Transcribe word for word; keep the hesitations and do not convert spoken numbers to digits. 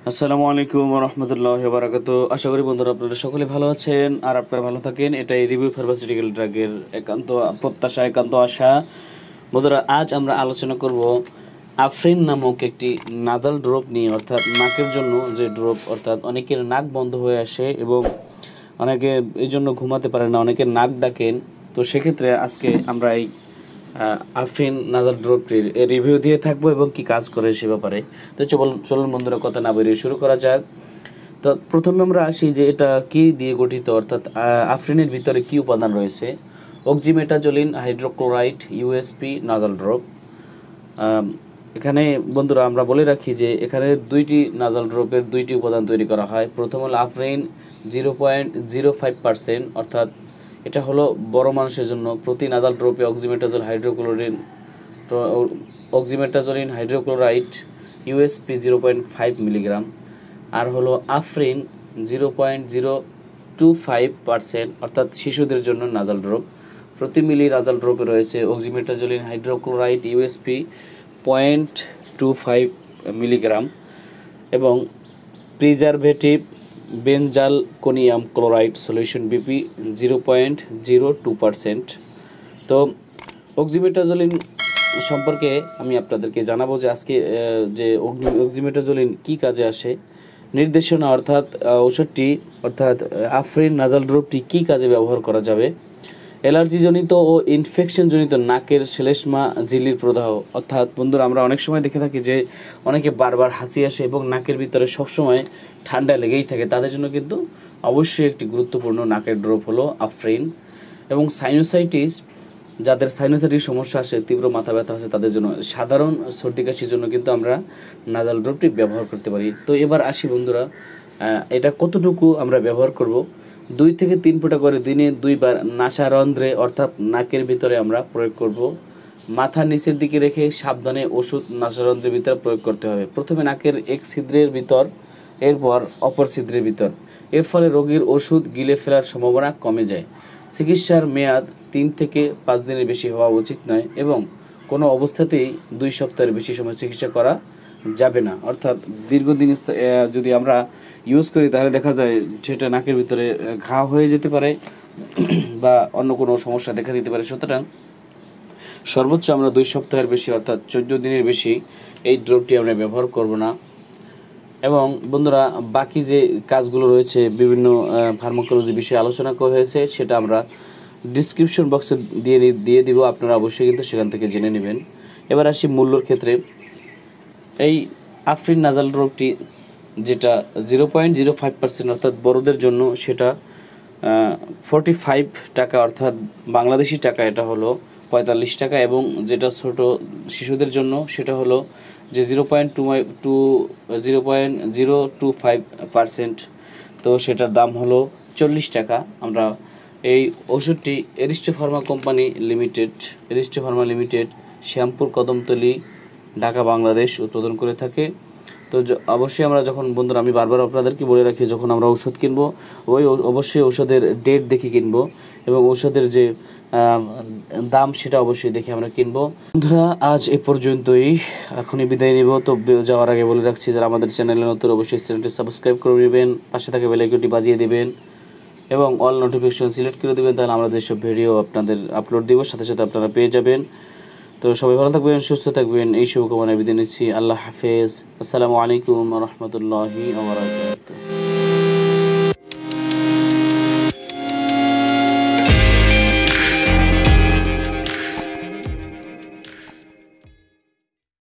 আসসালামু আলাইকুম ওয়া রাহমাতুল্লাহি ওয়া বারাকাতুহু। আশা করি বন্ধুরা আপনারা সকলে ভালো আছেন আর আপনারা ভালো থাকেন, এটাই রিভিউ ফার্মাসিউটিক্যাল ড্রাগের একান্ত প্রত্যাশা, একান্ত আশা। বন্ধুরা, আজ আমরা আলোচনা করব আফরিন নামক একটি নাজাল ড্রপ নিয়ে, অর্থাৎ নাকের জন্য যে ড্রপ, অর্থাৎ অনেকের নাক বন্ধ হয়ে আসে এবং অনেকে এই জন্য ঘুমাতে পারে না, অনেকে নাক ডাকেন। তো সেক্ষেত্রে আজকে আমরা এই আফরিন নাজাল ড্রপটির রিভিউ দিয়ে থাকবো এবং কি কাজ করে সে ব্যাপারে। তো চলুন চলুন বন্ধুরা, কথা না বেরিয়ে শুরু করা যাক। তো প্রথমে আমরা আসি যে এটা কি দিয়ে গঠিত, অর্থাৎ আফরিনের ভিতরে কি উপাদান রয়েছে। Oxymetazoline hydrochloride USP nasal drop. এখানে বন্ধুরা আমরা বলে রাখি যে এখানে দুইটি নাজাল ড্রপের দুইটি উপাদান তৈরি করা হয়। প্রথম হলো Afrin zero point zero five percent, অর্থাৎ এটা হলো বড় মানুষের জন্য। প্রতি নাজাল ড্রপে oxymetazoline hydrochloride oxymetazoline hydrochloride USP zero point five milligram. আর হলো Afrin zero point zero two five percent, অর্থাৎ শিশুদের জন্য নাজাল ড্রপ। প্রতি মিলি নাজাল ড্রপে রয়েছে oxymetazoline hydrochloride USP point two five milligram এবং preservative benzalkonium chloride solution BP zero point zero two percent. তো অক্সিমেটাজোলিন সম্পর্কে আমি আপনাদেরকে জানাবো যে আজকে যে অক্সিমেটাজোলিন কী কাজে আসে, নির্দেশনা অর্থাৎ ওষুধটি অর্থাৎ আফরিন নাজাল ড্রপটি কী কাজে ব্যবহার করা যাবে, অ্যালার্জিজনিত ও ইনফেকশনজনিত নাকের শ্লেষ্মা ঝিল্লির প্রদাহ। অর্থাৎ বন্ধুরা, আমরা অনেক সময় দেখে থাকি যে অনেকে বারবার হাসি আসে এবং নাকের ভিতরে সবসময় ঠান্ডা লেগেই থাকে, তাদের জন্য কিন্তু অবশ্যই একটি গুরুত্বপূর্ণ নাকের ড্রপ হলো আফরিন। এবং সাইনোসাইটিস, যাদের সাইনোসাইটিস সমস্যা আসে, তীব্র মাথা ব্যথা আছে, তাদের জন্য, সাধারণ সর্দি কাশির জন্য কিন্তু আমরা নাজাল ড্রপটি ব্যবহার করতে পারি। তো এবার আসি বন্ধুরা, এটা কতটুকু আমরা ব্যবহার করব। দুই থেকে তিন ফোঁটা করে দিনে দুইবার নাসারন্ধ্রে অর্থাৎ নাকের ভিতরে আমরা প্রয়োগ করব। মাথা নিচের দিকে রেখে সাবধানে ওষুধ নাসারন্ধ্রের ভিতরে প্রয়োগ করতে হবে। প্রথমে নাকের এক ছিদ্রের ভিতর, এরপর অপর ছিদ্রের ভিতর। এর ফলে রোগীর ওষুধ গিলে ফেলার সম্ভাবনা কমে যায়। চিকিৎসার মেয়াদ তিন থেকে পাঁচ দিনের বেশি হওয়া উচিত নয় এবং কোনো অবস্থাতেই দুই সপ্তাহের বেশি সময় চিকিৎসা করা যাবে না। অর্থাৎ দীর্ঘদিন যদি আমরা ইউজ করি তাহলে দেখা যায় সেটা নাকের ভিতরে ঘা হয়ে যেতে পারে বা অন্য কোনো সমস্যা দেখা দিতে পারে। সুতরাং সর্বোচ্চ আমরা দুই সপ্তাহের বেশি অর্থাৎ চোদ্দ দিনের বেশি এই ড্রপটি আমরা ব্যবহার করব না। এবং বন্ধুরা, বাকি যে কাজগুলো রয়েছে, বিভিন্ন ফার্মাকোলজি বিষয়ে আলোচনা করা হয়েছে, সেটা আমরা ডিসক্রিপশন বক্সে দিয়ে দিয়ে দিব, আপনারা অবশ্যই কিন্তু সেখান থেকে জেনে নেবেন। এবার আসি মূল্যর ক্ষেত্রে। এই আফরিন নাজাল ড্রপটি যেটা zero point zero five percent অর্থাৎ বড়দের জন্য, সেটা ফোরটি ফাইভ টাকা অর্থাৎ বাংলাদেশি টাকা এটা হলো পঁয়তাল্লিশ টাকা। এবং যেটা ছোট শিশুদের জন্য সেটা হলো যে zero point two two zero point zero two five percent, তো সেটার দাম হলো চল্লিশ টাকা। আমরা এই ওষুধটি Aristo Pharma company limited Aristo Pharma limited Shyampur Kadamtali, Dhaka, Bangladesh উৎপাদন করে থাকে। তো অবশ্যই আমরা যখন বন্ধুরা, আমি বারবার আপনাদেরকে বলে রাখি, যখন আমরা ওষুধ কিনবো ওই অবশ্যই ওষুধের ডেট দেখে কিনবো এবং ওষুধের যে দাম সেটা অবশ্যই দেখে আমরা কিনবো। বন্ধুরা, আজ এ পর্যন্তই, এখনই বিদায় নিব। তো যাওয়ার আগে বলে রাখছি, যারা আমাদের চ্যানেলে নতুন অবশ্যই চ্যানেলটি সাবস্ক্রাইব করে নেবেন, পাশে থাকা বেল আইকনটি বাজিয়ে দেবেন এবং অল নোটিফিকেশন সিলেক্ট করে দেবেন, তাহলে আমরা যেসব ভিডিও আপনাদের আপলোড দিব সাথে সাথে আপনারা পেয়ে যাবেন। তো সবাই ভালো থাকবেন, সুস্থ থাকবেন, এই শুভকামনায় বিদায় নিচ্ছি। আল্লাহ হাফেজ। আসসালামু আলাইকুম ওয়া রাহমাতুল্লাহি ওয়া বারাকাতুহু।